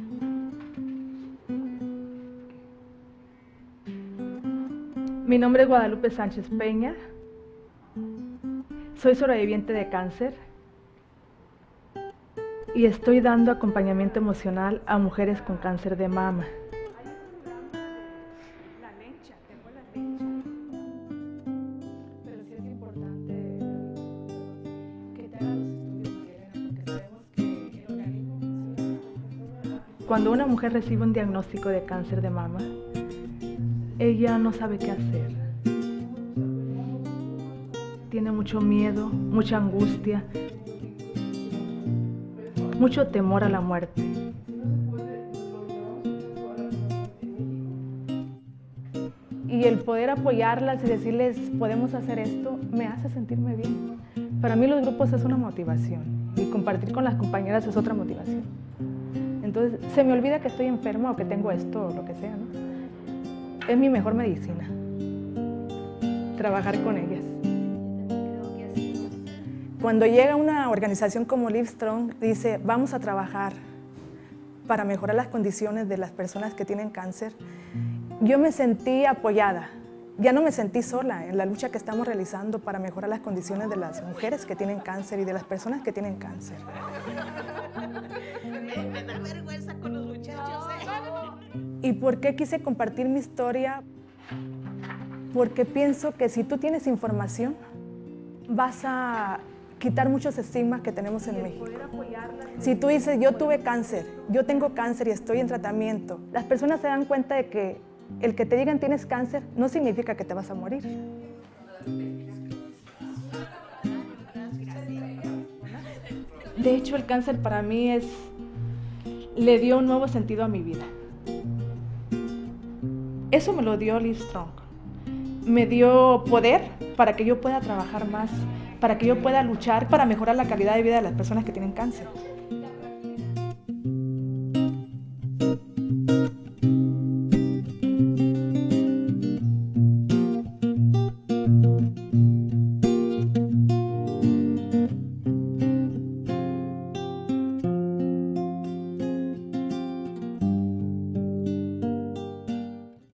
Mi nombre es Guadalupe Sánchez Peña. Soy sobreviviente de cáncer y estoy dando acompañamiento emocional a mujeres con cáncer de mama. Pero sí es importante que te hagas los estudios, porque sabemos que el organismo... Cuando una mujer recibe un diagnóstico de cáncer de mama, ella no sabe qué hacer. Tiene mucho miedo, mucha angustia, mucho temor a la muerte. Y el poder apoyarlas y decirles, podemos hacer esto, me hace sentirme bien. Para mí los grupos es una motivación y compartir con las compañeras es otra motivación. Entonces, se me olvida que estoy enferma o que tengo esto o lo que sea, ¿no? Es mi mejor medicina, trabajar con ellas. Cuando llega una organización como Livestrong, dice, vamos a trabajar para mejorar las condiciones de las personas que tienen cáncer, yo me sentí apoyada. Ya no me sentí sola en la lucha que estamos realizando para mejorar las condiciones de las mujeres que tienen cáncer y de las personas que tienen cáncer. Me da vergüenza con los muchachos, ¿Y por qué quise compartir mi historia? Porque pienso que si tú tienes información, vas a quitar muchos estigmas que tenemos en México. Si tú dices, yo tuve cáncer, yo tengo cáncer y estoy en tratamiento, las personas se dan cuenta de que el que te digan tienes cáncer no significa que te vas a morir. De hecho, el cáncer para mí le dio un nuevo sentido a mi vida. Eso me lo dio Livestrong. Me dio poder para que yo pueda trabajar más, para que yo pueda luchar para mejorar la calidad de vida de las personas que tienen cáncer.